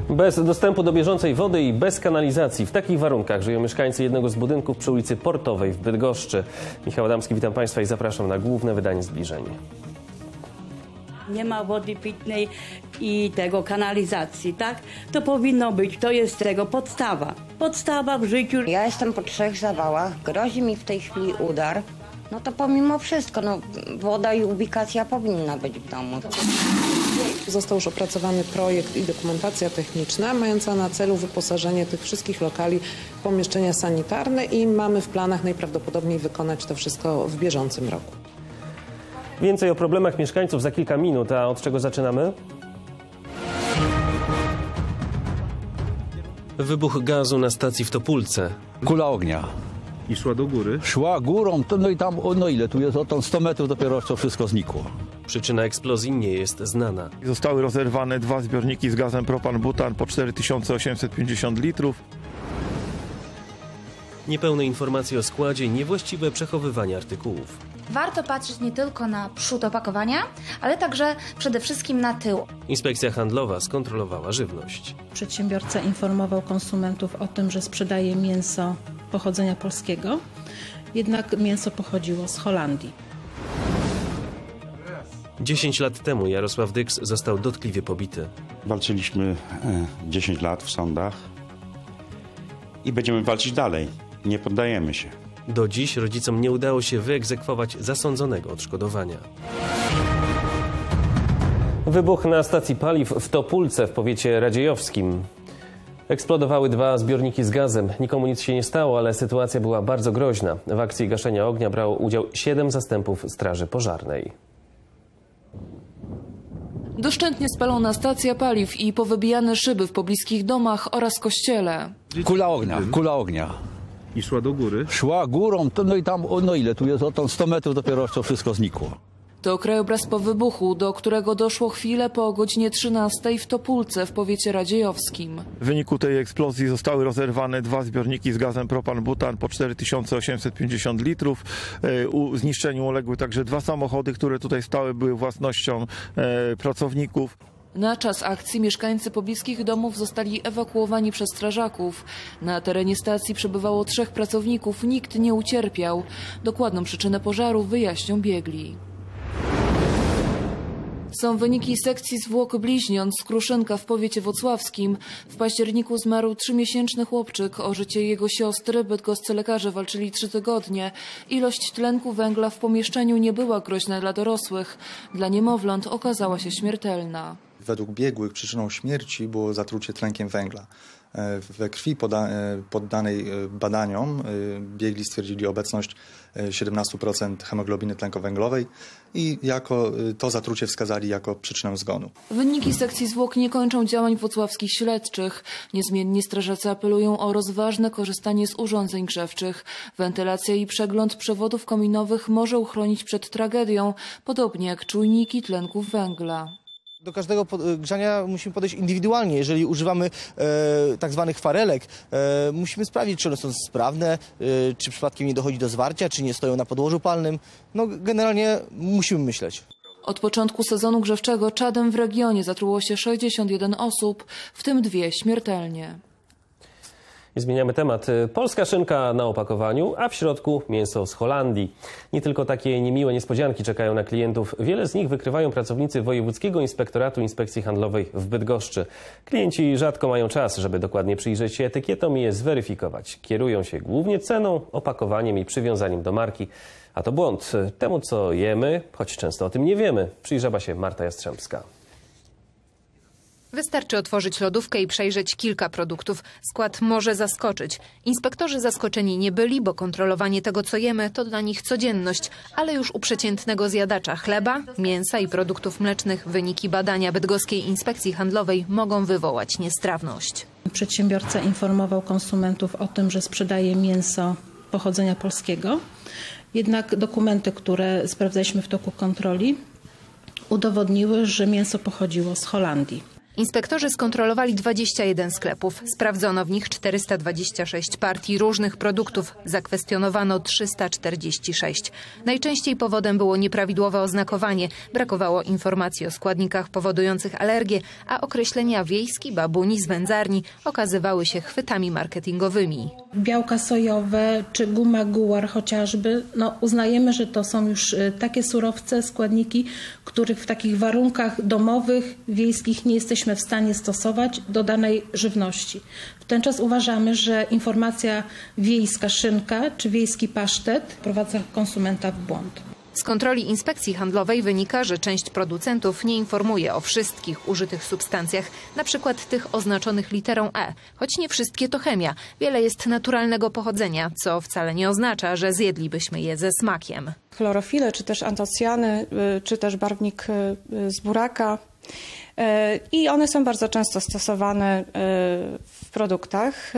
Bez dostępu do bieżącej wody i bez kanalizacji. W takich warunkach żyją mieszkańcy jednego z budynków przy ulicy Portowej w Bydgoszczy. Michał Adamski, witam Państwa i zapraszam na główne wydanie Zbliżeń. Nie ma wody pitnej i tego kanalizacji, tak? To powinno być, to jest tego podstawa. Podstawa w życiu. Ja jestem po 3 zawałach, grozi mi w tej chwili udar. No to pomimo wszystko, woda i ubikacja powinna być w domu. Został już opracowany projekt i dokumentacja techniczna mająca na celu wyposażenie tych wszystkich lokali w pomieszczenia sanitarne i mamy w planach najprawdopodobniej wykonać to wszystko w bieżącym roku. Więcej o problemach mieszkańców za kilka minut, a od czego zaczynamy? Wybuch gazu na stacji w Topólce. Kula ognia. I szła do góry? Szła górą, no i tam, no ile tu jest, o 100 metrów dopiero to wszystko znikło. Przyczyna eksplozji nie jest znana. Zostały rozerwane 2 zbiorniki z gazem propan-butan po 4850 litrów. Niepełne informacje o składzie, niewłaściwe przechowywanie artykułów. Warto patrzeć nie tylko na przód opakowania, ale także przede wszystkim na tył. Inspekcja handlowa skontrolowała żywność. Przedsiębiorca informował konsumentów o tym, że sprzedaje mięso pochodzenia polskiego, jednak mięso pochodziło z Holandii. 10 lat temu Jarosław Dyks został dotkliwie pobity. Walczyliśmy 10 lat w sądach i będziemy walczyć dalej. Nie poddajemy się. Do dziś rodzicom nie udało się wyegzekwować zasądzonego odszkodowania. Wybuch na stacji paliw w Topólce w powiecie radziejowskim. Eksplodowały 2 zbiorniki z gazem. Nikomu nic się nie stało, ale sytuacja była bardzo groźna. W akcji gaszenia ognia brało udział 7 zastępów straży pożarnej. Doszczętnie spalona stacja paliw i powybijane szyby w pobliskich domach oraz kościele. Kula ognia, kula ognia. I szła do góry? Szła górą, no i tam, no ile tu jest, o 100 metrów dopiero to wszystko znikło. To krajobraz po wybuchu, do którego doszło chwilę po godzinie 13 w Topólce w powiecie radziejowskim. W wyniku tej eksplozji zostały rozerwane 2 zbiorniki z gazem propan-butan po 4850 litrów. Zniszczeniu uległy także 2 samochody, które tutaj stały, były własnością pracowników. Na czas akcji mieszkańcy pobliskich domów zostali ewakuowani przez strażaków. Na terenie stacji przebywało 3 pracowników, nikt nie ucierpiał. Dokładną przyczynę pożaru wyjaśnią biegli. Są wyniki sekcji zwłok bliźniąt z Kruszynka w powiecie włocławskim. W październiku zmarł 3-miesięczny chłopczyk. O życie jego siostry bydgoscy lekarze walczyli 3 tygodnie. Ilość tlenku węgla w pomieszczeniu nie była groźna dla dorosłych. Dla niemowląt okazała się śmiertelna. Według biegłych przyczyną śmierci było zatrucie tlenkiem węgla. We krwi poddanej badaniom biegli stwierdzili obecność 17% hemoglobiny tlenkowęglowej i to zatrucie wskazali jako przyczynę zgonu. Wyniki sekcji zwłok nie kończą działań włocławskich śledczych. Niezmiennie strażacy apelują o rozważne korzystanie z urządzeń grzewczych. Wentylacja i przegląd przewodów kominowych może uchronić przed tragedią, podobnie jak czujniki tlenków węgla. Do każdego grzania musimy podejść indywidualnie. Jeżeli używamy tak zwanych farelek, musimy sprawdzić, czy one są sprawne, czy przypadkiem nie dochodzi do zwarcia, czy nie stoją na podłożu palnym. No, generalnie musimy myśleć. Od początku sezonu grzewczego czadem w regionie zatruło się 61 osób, w tym 2 śmiertelnie. I zmieniamy temat. Polska szynka na opakowaniu, a w środku mięso z Holandii. Nie tylko takie niemiłe niespodzianki czekają na klientów. Wiele z nich wykrywają pracownicy Wojewódzkiego Inspektoratu Inspekcji Handlowej w Bydgoszczy. Klienci rzadko mają czas, żeby dokładnie przyjrzeć się etykietom i je zweryfikować. Kierują się głównie ceną, opakowaniem i przywiązaniem do marki. A to błąd. Temu, co jemy, choć często o tym nie wiemy, przyjrzała się Marta Jastrzębska. Wystarczy otworzyć lodówkę i przejrzeć kilka produktów. Skład może zaskoczyć. Inspektorzy zaskoczeni nie byli, bo kontrolowanie tego, co jemy, to dla nich codzienność. Ale już u przeciętnego zjadacza chleba, mięsa i produktów mlecznych wyniki badania Bydgoskiej Inspekcji Handlowej mogą wywołać niestrawność. Przedsiębiorca informował konsumentów o tym, że sprzedaje mięso pochodzenia polskiego. Jednak dokumenty, które sprawdzaliśmy w toku kontroli, udowodniły, że mięso pochodziło z Holandii. Inspektorzy skontrolowali 21 sklepów. Sprawdzono w nich 426 partii różnych produktów. Zakwestionowano 346. Najczęściej powodem było nieprawidłowe oznakowanie. Brakowało informacji o składnikach powodujących alergię, a określenia wiejski, babuni z wędzarni okazywały się chwytami marketingowymi. Białka sojowe czy guma guar chociażby, uznajemy, że to są już takie surowce, składniki, których w takich warunkach domowych, wiejskich nie jesteśmy w stanie stosować do danej żywności. W ten czas uważamy, że informacja wiejska szynka czy wiejski pasztet wprowadza konsumenta w błąd. Z kontroli Inspekcji Handlowej wynika, że część producentów nie informuje o wszystkich użytych substancjach, na przykład tych oznaczonych literą E. Choć nie wszystkie to chemia. Wiele jest naturalnego pochodzenia, co wcale nie oznacza, że zjedlibyśmy je ze smakiem. Chlorofile, czy też antocjany, czy też barwnik z buraka. I one są bardzo często stosowane w produktach.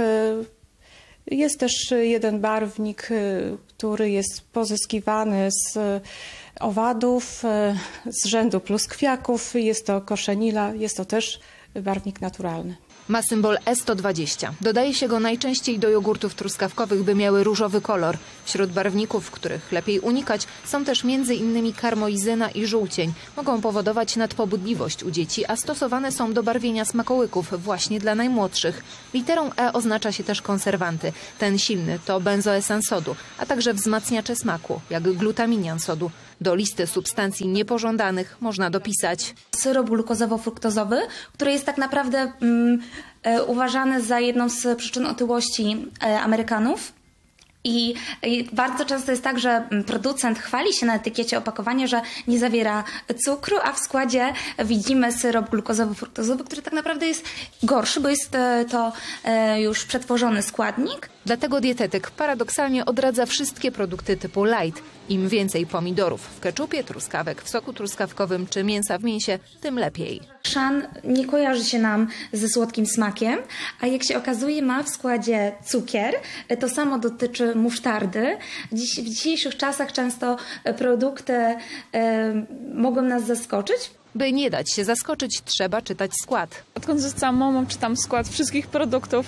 Jest też jeden barwnik, który jest pozyskiwany z owadów, z rzędu pluskwiaków. Jest to koszenila, jest to też barwnik naturalny. Ma symbol E120. Dodaje się go najczęściej do jogurtów truskawkowych, by miały różowy kolor. Wśród barwników, których lepiej unikać, są też m.in. karmoizyna i żółcień. Mogą powodować nadpobudliwość u dzieci, a stosowane są do barwienia smakołyków właśnie dla najmłodszych. Literą E oznacza się też konserwanty. Ten silny to benzoesan sodu, a także wzmacniacze smaku, jak glutaminian sodu. Do listy substancji niepożądanych można dopisać syrop glukozowo-fruktozowy, który jest tak naprawdę uważany za jedną z przyczyn otyłości Amerykanów. I bardzo często jest tak, że producent chwali się na etykiecie opakowania, że nie zawiera cukru, a w składzie widzimy syrop glukozowo-fruktozowy, który tak naprawdę jest gorszy, bo jest to już przetworzony składnik. Dlatego dietetyk paradoksalnie odradza wszystkie produkty typu light. Im więcej pomidorów w keczupie, truskawek w soku truskawkowym czy mięsa w mięsie, tym lepiej. Chrzan nie kojarzy się nam ze słodkim smakiem, a jak się okazuje ma w składzie cukier. To samo dotyczy musztardy. W dzisiejszych czasach często produkty mogą nas zaskoczyć. By nie dać się zaskoczyć, trzeba czytać skład. Odkąd zostałam mamą, czytam skład wszystkich produktów,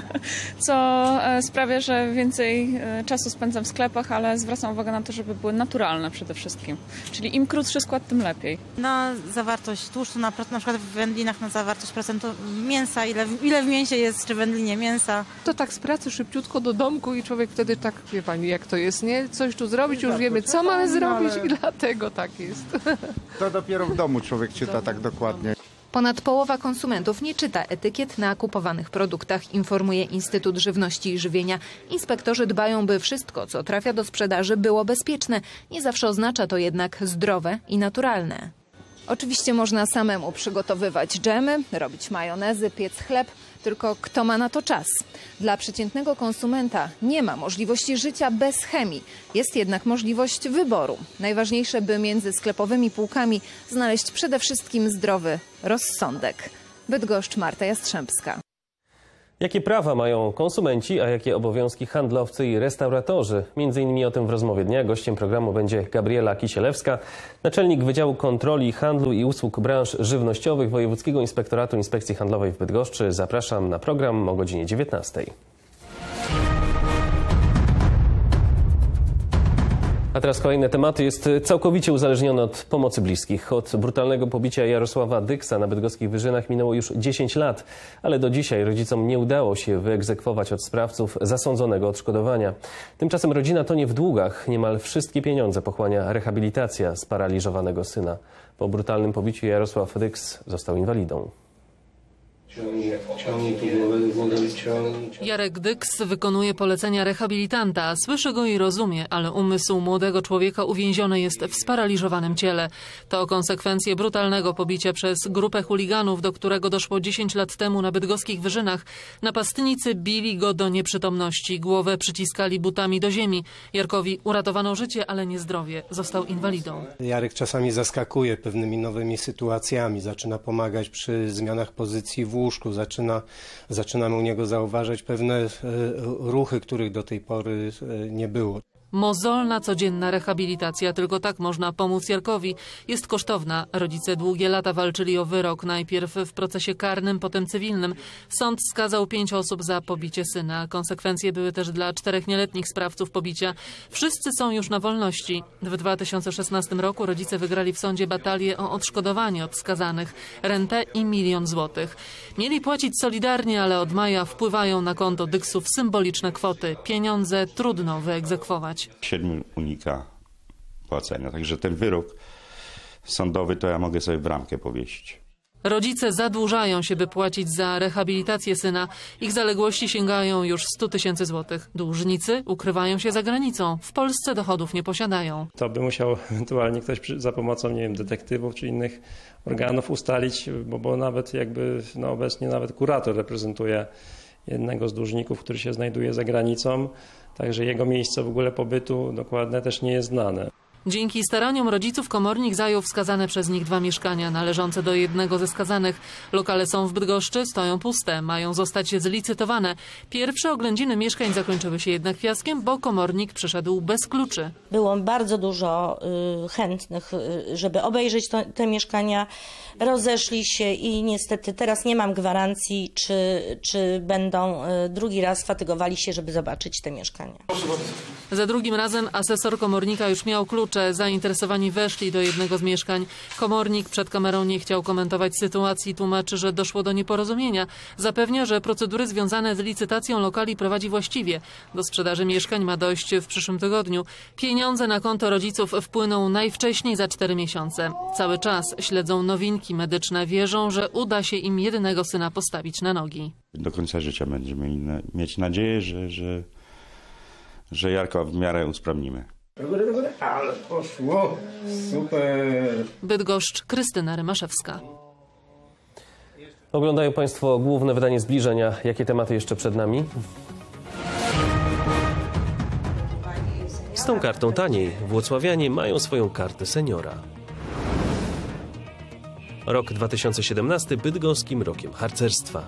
co sprawia, że więcej czasu spędzam w sklepach, ale zwracam uwagę na to, żeby były naturalne przede wszystkim. Czyli im krótszy skład, tym lepiej. Na zawartość tłuszczu, na przykład w wędlinach na zawartość procentu mięsa, ile w mięsie jest, czy w wędlinie mięsa. To tak z pracy szybciutko do domku i człowiek wtedy tak, wie pani jak to jest, nie? Coś tu zrobić, już wiemy co mamy zrobić i dlatego tak jest. To dopiero w domu człowiek czyta tak dokładnie. Ponad połowa konsumentów nie czyta etykiet na kupowanych produktach, informuje Instytut Żywności i Żywienia. Inspektorzy dbają, by wszystko, co trafia do sprzedaży, było bezpieczne. Nie zawsze oznacza to jednak zdrowe i naturalne. Oczywiście można samemu przygotowywać dżemy, robić majonezy, piec chleb, tylko kto ma na to czas? Dla przeciętnego konsumenta nie ma możliwości życia bez chemii. Jest jednak możliwość wyboru. Najważniejsze, by między sklepowymi półkami znaleźć przede wszystkim zdrowy rozsądek. Bydgoszcz, Marta Jastrzębska. Jakie prawa mają konsumenci, a jakie obowiązki handlowcy i restauratorzy? Między innymi o tym w rozmowie dnia. Gościem programu będzie Gabriela Kisielewska, naczelnik Wydziału Kontroli Handlu i Usług Branż Żywnościowych Wojewódzkiego Inspektoratu Inspekcji Handlowej w Bydgoszczy. Zapraszam na program o godzinie 19. A teraz kolejne tematy. Jest całkowicie uzależniony od pomocy bliskich. Od brutalnego pobicia Jarosława Dyksa na bydgoskich Wyżynach minęło już 10 lat, ale do dzisiaj rodzicom nie udało się wyegzekwować od sprawców zasądzonego odszkodowania. Tymczasem rodzina tonie w długach. Niemal wszystkie pieniądze pochłania rehabilitacja sparaliżowanego syna. Po brutalnym pobiciu Jarosław Dyks został inwalidą. Jarek Dyks wykonuje polecenia rehabilitanta. Słyszy go i rozumie, ale umysł młodego człowieka uwięziony jest w sparaliżowanym ciele. To konsekwencje brutalnego pobicia przez grupę chuliganów, do którego doszło 10 lat temu na bydgoskich Wyżynach. Napastnicy bili go do nieprzytomności. Głowę przyciskali butami do ziemi. Jarkowi uratowano życie, ale nie zdrowie. Został inwalidą. Jarek czasami zaskakuje pewnymi nowymi sytuacjami. Zaczyna pomagać przy zmianach pozycji w łóżku. Zaczynamy u niego zauważać pewne ruchy, których do tej pory nie było. Mozolna, codzienna rehabilitacja, tylko tak można pomóc Jarkowi. Jest kosztowna. Rodzice długie lata walczyli o wyrok. Najpierw w procesie karnym, potem cywilnym. Sąd skazał 5 osób za pobicie syna. Konsekwencje były też dla 4 nieletnich sprawców pobicia. Wszyscy są już na wolności. W 2016 roku rodzice wygrali w sądzie batalię o odszkodowanie od skazanych, rentę i 1 000 000 złotych. Mieli płacić solidarnie, ale od maja wpływają na konto dyksów symboliczne kwoty. Pieniądze trudno wyegzekwować. 7 unika płacenia, także ten wyrok sądowy to ja mogę sobie w bramkę powiesić. Rodzice zadłużają się, by płacić za rehabilitację syna. Ich zaległości sięgają już 100 000 złotych. Dłużnicy ukrywają się za granicą. W Polsce dochodów nie posiadają. To by musiał ewentualnie ktoś za pomocą, nie wiem, detektywów czy innych organów ustalić, bo nawet jakby obecnie nawet kurator reprezentuje jednego z dłużników, który się znajduje za granicą. Także jego miejsce w ogóle pobytu dokładne też nie jest znane. Dzięki staraniom rodziców komornik zajął wskazane przez nich 2 mieszkania należące do jednego ze skazanych. Lokale są w Bydgoszczy, stoją puste, mają zostać zlicytowane. Pierwsze oględziny mieszkań zakończyły się jednak fiaskiem, bo komornik przyszedł bez kluczy. Było bardzo dużo chętnych, żeby obejrzeć te mieszkania. Rozeszli się i niestety teraz nie mam gwarancji, czy będą drugi raz fatygowali się, żeby zobaczyć te mieszkania. Za drugim razem asesor komornika już miał klucze. Zainteresowani weszli do jednego z mieszkań. Komornik przed kamerą nie chciał komentować sytuacji. Tłumaczy, że doszło do nieporozumienia. Zapewnia, że procedury związane z licytacją lokali prowadzi właściwie. Do sprzedaży mieszkań ma dojść w przyszłym tygodniu. Pieniądze na konto rodziców wpłyną najwcześniej za 4 miesiące. Cały czas śledzą nowinki medyczne. Wierzą, że uda się im jedynego syna postawić na nogi. Do końca życia będziemy mieć nadzieję, że Jarka w miarę usprawnimy. Do góry, ale poszło. Super. Bydgoszcz, Krystyna Rymaszewska. Oglądają Państwo główne wydanie Zbliżenia. Jakie tematy jeszcze przed nami? Z tą kartą taniej. Włocławianie mają swoją kartę seniora. Rok 2017 bydgoskim rokiem harcerstwa.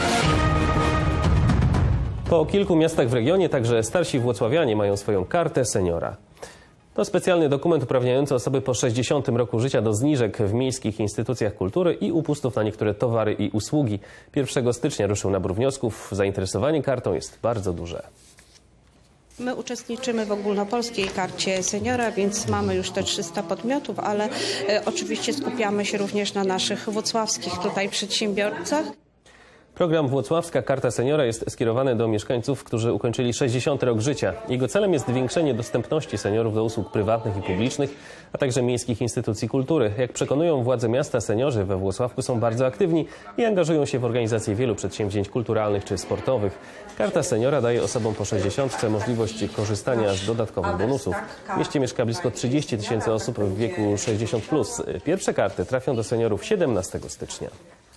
Po kilku miastach w regionie także starsi włocławianie mają swoją kartę seniora. To specjalny dokument uprawniający osoby po 60 roku życia do zniżek w miejskich instytucjach kultury i upustów na niektóre towary i usługi. 1 stycznia ruszył nabór wniosków. Zainteresowanie kartą jest bardzo duże. My uczestniczymy w ogólnopolskiej karcie seniora, więc mamy już te 300 podmiotów, ale oczywiście skupiamy się również na naszych włocławskich tutaj przedsiębiorcach. Program Włocławska Karta Seniora jest skierowany do mieszkańców, którzy ukończyli 60 rok życia. Jego celem jest zwiększenie dostępności seniorów do usług prywatnych i publicznych, a także miejskich instytucji kultury. Jak przekonują władze miasta, seniorzy we Włocławku są bardzo aktywni i angażują się w organizację wielu przedsięwzięć kulturalnych czy sportowych. Karta Seniora daje osobom po 60 możliwość korzystania z dodatkowych bonusów. W mieście mieszka blisko 30 000 osób w wieku 60+. Pierwsze karty trafią do seniorów 17 stycznia.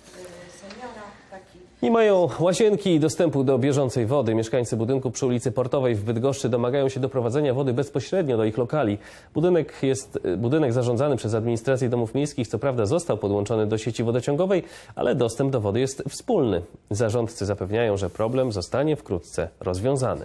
Nie mają łazienki i dostępu do bieżącej wody. Mieszkańcy budynku przy ulicy Portowej w Bydgoszczy domagają się doprowadzenia wody bezpośrednio do ich lokali. Budynek zarządzany przez administrację domów miejskich co prawda został podłączony do sieci wodociągowej, ale dostęp do wody jest wspólny. Zarządcy zapewniają, że problem zostanie wkrótce rozwiązany.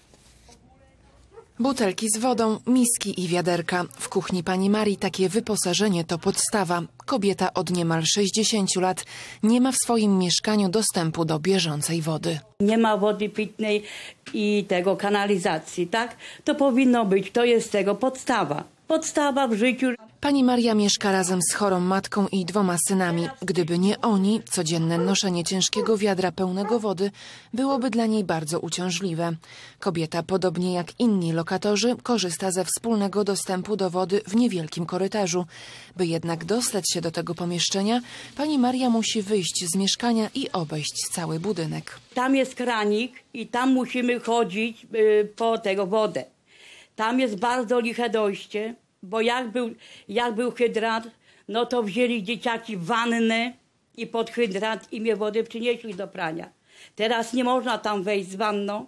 Butelki z wodą, miski i wiaderka. W kuchni pani Marii takie wyposażenie to podstawa. Kobieta od niemal 60 lat nie ma w swoim mieszkaniu dostępu do bieżącej wody. Nie ma wody pitnej i kanalizacji, tak? To powinno być, to jest tego podstawa. Podstawa w życiu. Pani Maria mieszka razem z chorą matką i 2 synami. Gdyby nie oni, codzienne noszenie ciężkiego wiadra pełnego wody byłoby dla niej bardzo uciążliwe. Kobieta, podobnie jak inni lokatorzy, korzysta ze wspólnego dostępu do wody w niewielkim korytarzu. By jednak dostać się do tego pomieszczenia, pani Maria musi wyjść z mieszkania i obejść cały budynek. Tam jest kranik i tam musimy chodzić po wodę. Tam jest bardzo liche dojście. Bo jak był hydrant, no to wzięli dzieciaki wannę i pod hydrant i mnie wodę przynieśli do prania. Teraz nie można tam wejść z wanną,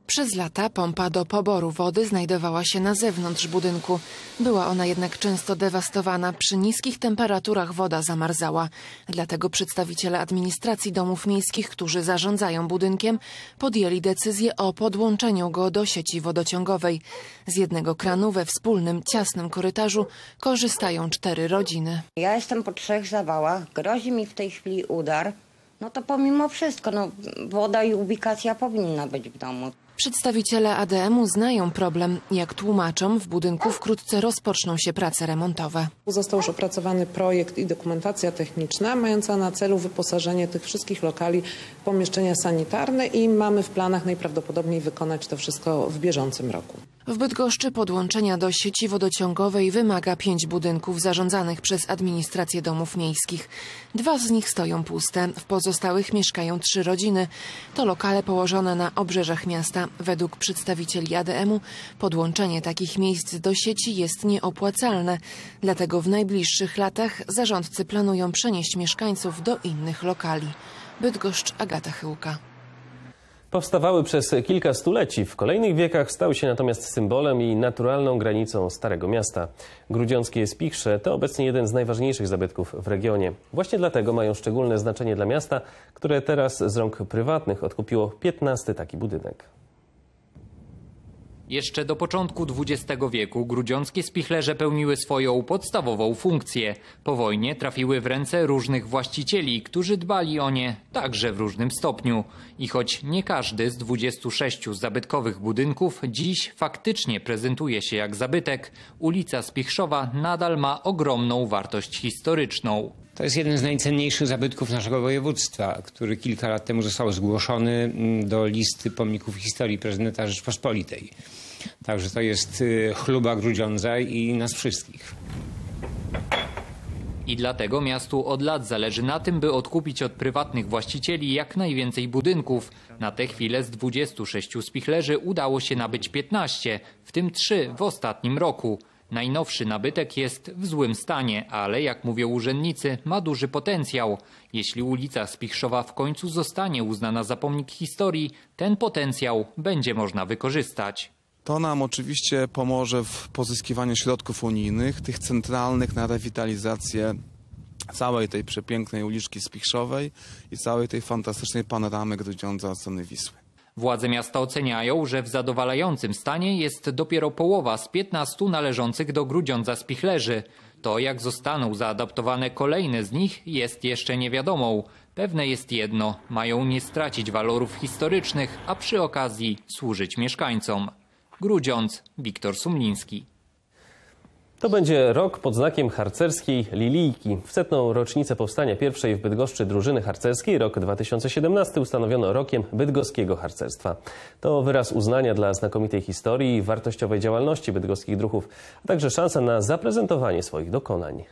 Przez lata pompa do poboru wody znajdowała się na zewnątrz budynku. Była ona jednak często dewastowana. Przy niskich temperaturach woda zamarzała. Dlatego przedstawiciele administracji domów miejskich, którzy zarządzają budynkiem, podjęli decyzję o podłączeniu go do sieci wodociągowej. Z jednego kranu we wspólnym, ciasnym korytarzu korzystają 4 rodziny. Ja jestem po 3 zawałach, grozi mi w tej chwili udar. No to pomimo wszystko, woda i ubikacja powinna być w domu. Przedstawiciele ADM-u znają problem. Jak tłumaczą, w budynku wkrótce rozpoczną się prace remontowe. Został już opracowany projekt i dokumentacja techniczna mająca na celu wyposażenie tych wszystkich lokali w pomieszczenia sanitarne i mamy w planach najprawdopodobniej wykonać to wszystko w bieżącym roku. W Bydgoszczy podłączenia do sieci wodociągowej wymaga 5 budynków zarządzanych przez administrację domów miejskich. 2 z nich stoją puste, w pozostałych mieszkają 3 rodziny. To lokale położone na obrzeżach miasta. Według przedstawicieli ADM-u podłączenie takich miejsc do sieci jest nieopłacalne. Dlatego w najbliższych latach zarządcy planują przenieść mieszkańców do innych lokali. Bydgoszcz, Agata Chyłka. Powstawały przez kilka stuleci. W kolejnych wiekach stały się natomiast symbolem i naturalną granicą Starego Miasta. Grudziąckie Spichrze to obecnie jeden z najważniejszych zabytków w regionie. Właśnie dlatego mają szczególne znaczenie dla miasta, które teraz z rąk prywatnych odkupiło 15 taki budynek. Jeszcze do początku XX wieku grudziąckie spichlerze pełniły swoją podstawową funkcję. Po wojnie trafiły w ręce różnych właścicieli, którzy dbali o nie także w różnym stopniu. I choć nie każdy z 26 zabytkowych budynków dziś faktycznie prezentuje się jak zabytek, ulica Spichrzowa nadal ma ogromną wartość historyczną. To jest jeden z najcenniejszych zabytków naszego województwa, który kilka lat temu został zgłoszony do listy pomników historii prezydenta Rzeczpospolitej. Także to jest chluba Grudziądza i nas wszystkich. I dlatego miastu od lat zależy na tym, by odkupić od prywatnych właścicieli jak najwięcej budynków. Na tę chwilę z 26 spichlerzy udało się nabyć 15, w tym 3 w ostatnim roku. Najnowszy nabytek jest w złym stanie, ale jak mówią urzędnicy, ma duży potencjał. Jeśli ulica Spichrzowa w końcu zostanie uznana za pomnik historii, ten potencjał będzie można wykorzystać. To nam oczywiście pomoże w pozyskiwaniu środków unijnych, tych centralnych na rewitalizację całej tej przepięknej uliczki Spichrzowej i całej tej fantastycznej panoramy Grudziądza od strony Wisły. Władze miasta oceniają, że w zadowalającym stanie jest dopiero połowa z 15 należących do Grudziądza spichlerzy. To, jak zostaną zaadaptowane kolejne z nich, jest jeszcze niewiadomą. Pewne jest jedno, mają nie stracić walorów historycznych, a przy okazji służyć mieszkańcom. Grudziądz, Wiktor Sumliński. To będzie rok pod znakiem harcerskiej Lilijki. W 100. rocznicę powstania pierwszej w Bydgoszczy drużyny harcerskiej rok 2017 ustanowiono rokiem bydgoskiego harcerstwa. To wyraz uznania dla znakomitej historii i wartościowej działalności bydgoskich druhów, a także szansa na zaprezentowanie swoich dokonań.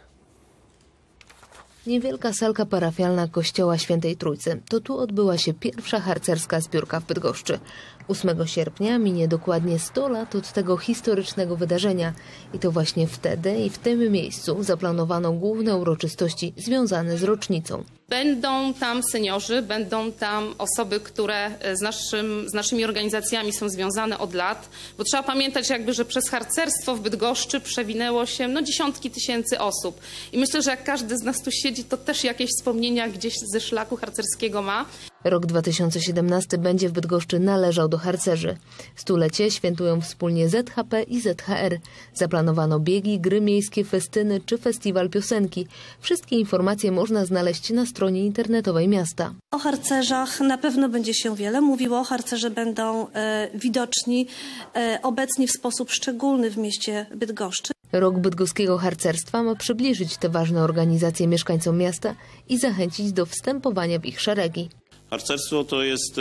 Niewielka salka parafialna kościoła Świętej Trójcy. To tu odbyła się pierwsza harcerska zbiórka w Bydgoszczy. 8 sierpnia minie dokładnie 100 lat od tego historycznego wydarzenia. I to właśnie wtedy i w tym miejscu zaplanowano główne uroczystości związane z rocznicą. Będą tam seniorzy, będą tam osoby, które z naszymi organizacjami są związane od lat, bo trzeba pamiętać że przez harcerstwo w Bydgoszczy przewinęło się dziesiątki tysięcy osób. I myślę, że jak każdy z nas tu siedzi, to też jakieś wspomnienia gdzieś ze szlaku harcerskiego ma. Rok 2017 będzie w Bydgoszczy należał do harcerzy. Stulecie świętują wspólnie ZHP i ZHR. Zaplanowano biegi, gry miejskie, festyny czy festiwal piosenki. Wszystkie informacje można znaleźć na stronie internetowej miasta. O harcerzach na pewno będzie się wiele mówiło. Harcerze będą widoczni, obecni w sposób szczególny w mieście Bydgoszczy. Rok bydgoskiego harcerstwa ma przybliżyć te ważne organizacje mieszkańcom miasta i zachęcić do wstępowania w ich szeregi. Harcerstwo to jest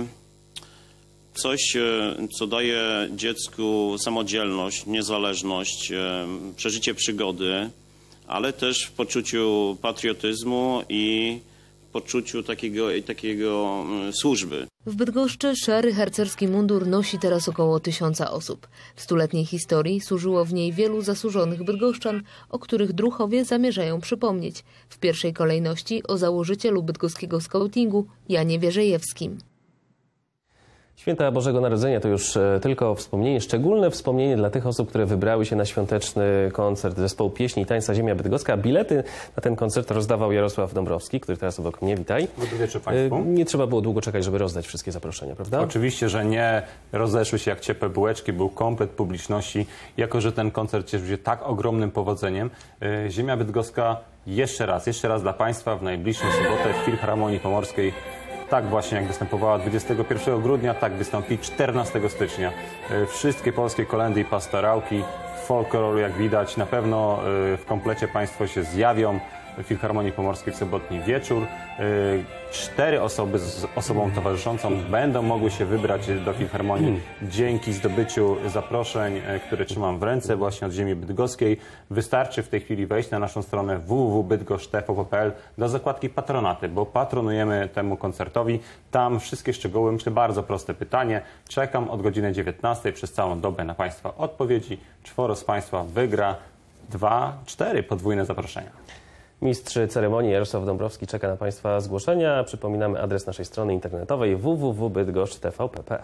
coś, co daje dziecku samodzielność, niezależność, przeżycie przygody, ale też w poczuciu patriotyzmu i poczuciu takiego służby. W Bydgoszczy szary harcerski mundur nosi teraz około 1000 osób. W stuletniej historii służyło w niej wielu zasłużonych bydgoszczan, o których druhowie zamierzają przypomnieć. W pierwszej kolejności o założycielu bydgoskiego skautingu Janie Wierzejewskim. Święta Bożego Narodzenia to już tylko wspomnienie, szczególne wspomnienie dla tych osób, które wybrały się na świąteczny koncert zespołu pieśni i tańca Ziemia Bydgoska. Bilety na ten koncert rozdawał Jarosław Dąbrowski, który teraz obok mnie. Witaj. Dobry wieczór Państwu. Nie trzeba było długo czekać, żeby rozdać wszystkie zaproszenia, prawda? Oczywiście, że nie. Rozeszły się jak ciepłe bułeczki, był komplet publiczności. Jako że ten koncert cieszył się tak ogromnym powodzeniem, Ziemia Bydgoska jeszcze raz dla Państwa w najbliższą sobotę w Filharmonii Pomorskiej. Tak właśnie jak występowała 21 grudnia, tak wystąpi 14 stycznia. Wszystkie polskie kolędy i pastorałki, folkloru jak widać, na pewno w komplecie Państwo się zjawią w Filharmonii Pomorskiej w sobotni wieczór. 4 osoby z osobą towarzyszącą będą mogły się wybrać do Filharmonii dzięki zdobyciu zaproszeń, które trzymam w ręce właśnie od Ziemi Bydgoskiej. Wystarczy w tej chwili wejść na naszą stronę www.bydgoszcz.tvp.pl do zakładki patronaty, bo patronujemy temu koncertowi. Tam wszystkie szczegóły, myślę, bardzo proste pytanie. Czekam od godziny 19 przez całą dobę na Państwa odpowiedzi. 4 z Państwa wygra 2-4 podwójne zaproszenia. Mistrz ceremonii Jarosław Dąbrowski czeka na Państwa zgłoszenia. Przypominamy adres naszej strony internetowej www.bydgoszcz.tvp.pl.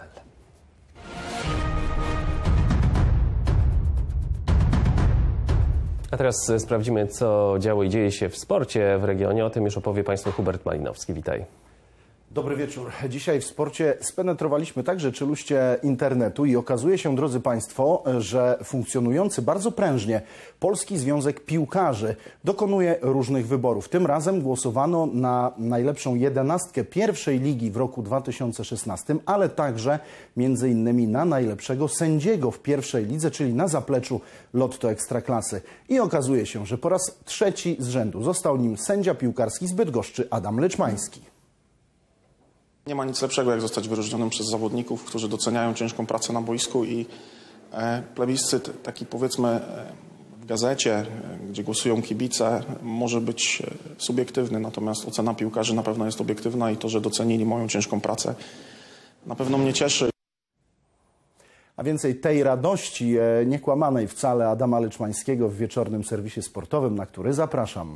A teraz sprawdzimy, co działo i dzieje się w sporcie w regionie. O tym już opowie Państwu Hubert Malinowski. Witaj. Dobry wieczór. Dzisiaj w sporcie spenetrowaliśmy także czeluście internetu i okazuje się, drodzy Państwo, że funkcjonujący bardzo prężnie Polski Związek Piłkarzy dokonuje różnych wyborów. Tym razem głosowano na najlepszą 11 pierwszej ligi w roku 2016, ale także między innymi na najlepszego sędziego w pierwszej lidze, czyli na zapleczu Lotto Ekstraklasy. I okazuje się, że po raz 3 z rzędu został nim sędzia piłkarski z Bydgoszczy Adam Leczmański. Nie ma nic lepszego, jak zostać wyróżnionym przez zawodników, którzy doceniają ciężką pracę na boisku i plebiscyt, taki powiedzmy w gazecie, gdzie głosują kibice, może być subiektywny, natomiast ocena piłkarzy na pewno jest obiektywna i to, że docenili moją ciężką pracę, na pewno mnie cieszy. A więcej tej radości, niekłamanej wcale, Adama Leczmańskiego w wieczornym serwisie sportowym, na który zapraszam.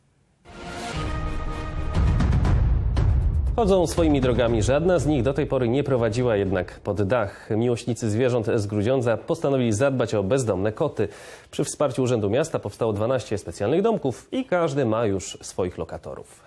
Chodzą swoimi drogami. Żadna z nich do tej pory nie prowadziła jednak pod dach. Miłośnicy zwierząt z Grudziądza postanowili zadbać o bezdomne koty. Przy wsparciu Urzędu Miasta powstało 12 specjalnych domków i każdy ma już swoich lokatorów.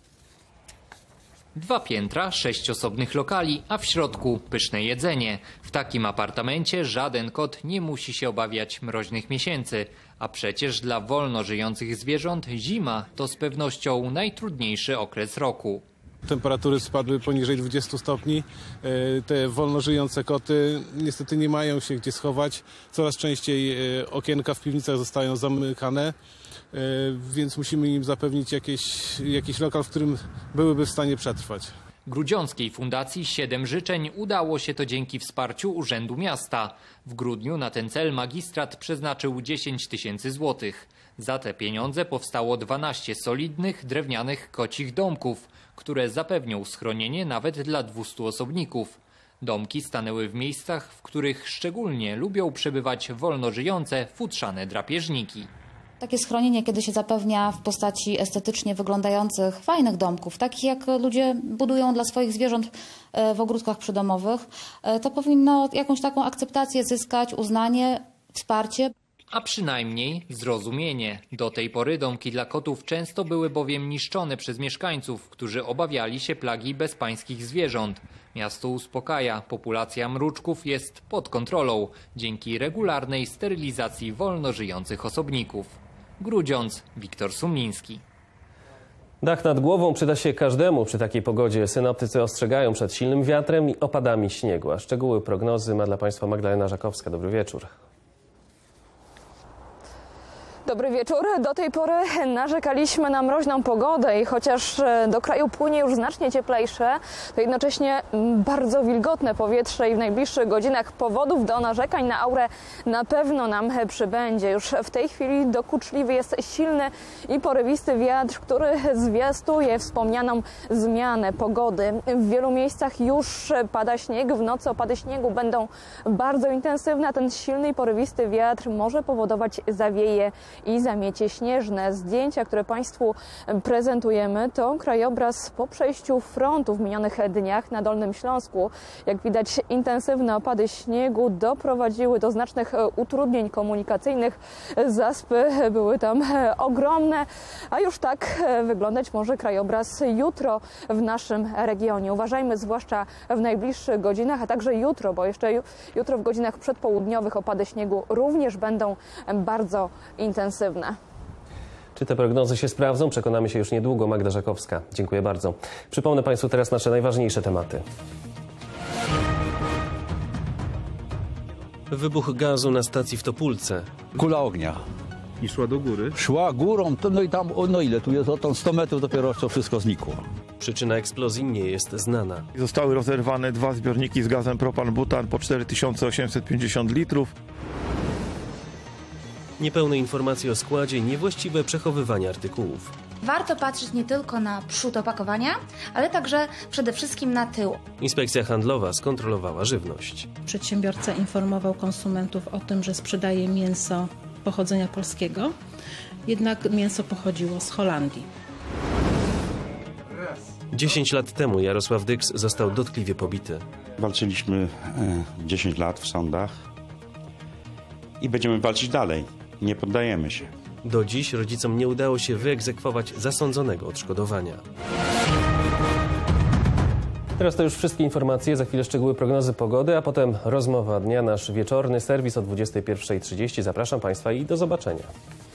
2 piętra, 6 osobnych lokali, a w środku pyszne jedzenie. W takim apartamencie żaden kot nie musi się obawiać mroźnych miesięcy. A przecież dla wolno żyjących zwierząt zima to z pewnością najtrudniejszy okres roku. Temperatury spadły poniżej 20 stopni. Te wolno żyjące koty niestety nie mają się gdzie schować. Coraz częściej okienka w piwnicach zostają zamykane, więc musimy im zapewnić jakiś lokal, w którym byłyby w stanie przetrwać. Grudziąckiej Fundacji 7 życzeń udało się to dzięki wsparciu Urzędu Miasta. W grudniu na ten cel magistrat przeznaczył 10 000 złotych. Za te pieniądze powstało 12 solidnych, drewnianych kocich domków, które zapewnią schronienie nawet dla 200 osobników. Domki stanęły w miejscach, w których szczególnie lubią przebywać wolno żyjące, futrzane drapieżniki. Takie schronienie, kiedy się zapewnia w postaci estetycznie wyglądających, fajnych domków, takich jak ludzie budują dla swoich zwierząt w ogródkach przydomowych, to powinno jakąś taką akceptację zyskać, uznanie, wsparcie. A przynajmniej zrozumienie. Do tej pory domki dla kotów często były bowiem niszczone przez mieszkańców, którzy obawiali się plagi bezpańskich zwierząt. Miasto uspokaja, populacja mruczków jest pod kontrolą dzięki regularnej sterylizacji wolno żyjących osobników. Grudziądz, Wiktor Sumliński. Dach nad głową przyda się każdemu przy takiej pogodzie. Synoptycy ostrzegają przed silnym wiatrem i opadami śniegu. A szczegóły prognozy ma dla Państwa Magdalena Żakowska. Dobry wieczór. Dobry wieczór. Do tej pory narzekaliśmy na mroźną pogodę i chociaż do kraju płynie już znacznie cieplejsze, to jednocześnie bardzo wilgotne powietrze i w najbliższych godzinach powodów do narzekań na aurę na pewno nam przybędzie. Już w tej chwili dokuczliwy jest silny i porywisty wiatr, który zwiastuje wspomnianą zmianę pogody. W wielu miejscach już pada śnieg, w nocy opady śniegu będą bardzo intensywne, a ten silny i porywisty wiatr może powodować zawieje i zamiecie śnieżne. Zdjęcia, które Państwu prezentujemy, to krajobraz po przejściu frontu w minionych dniach na Dolnym Śląsku. Jak widać, intensywne opady śniegu doprowadziły do znacznych utrudnień komunikacyjnych. Zaspy były tam ogromne, a już tak wyglądać może krajobraz jutro w naszym regionie. Uważajmy zwłaszcza w najbliższych godzinach, a także jutro, bo jeszcze jutro w godzinach przedpołudniowych opady śniegu również będą bardzo intensywne. Czy te prognozy się sprawdzą? Przekonamy się już niedługo. Magda Żakowska. Dziękuję bardzo. Przypomnę Państwu teraz nasze najważniejsze tematy. Wybuch gazu na stacji w Topólce. Kula ognia. I szła do góry? Szła górą, no i tam, no ile tu jest, o 100 metrów dopiero to wszystko znikło. Przyczyna eksplozji nie jest znana. Zostały rozerwane 2 zbiorniki z gazem propan-butan po 4850 litrów. Niepełne informacje o składzie, niewłaściwe przechowywanie artykułów. Warto patrzeć nie tylko na przód opakowania, ale także przede wszystkim na tył. Inspekcja handlowa skontrolowała żywność. Przedsiębiorca informował konsumentów o tym, że sprzedaje mięso pochodzenia polskiego, jednak mięso pochodziło z Holandii. 10 lat temu Jarosław Dyks został dotkliwie pobity. Walczyliśmy 10 lat w sądach i będziemy walczyć dalej. Nie poddajemy się. Do dziś rodzicom nie udało się wyegzekwować zasądzonego odszkodowania. Teraz to już wszystkie informacje, za chwilę szczegóły prognozy pogody, a potem rozmowa dnia, nasz wieczorny serwis o 21:30. Zapraszam Państwa i do zobaczenia.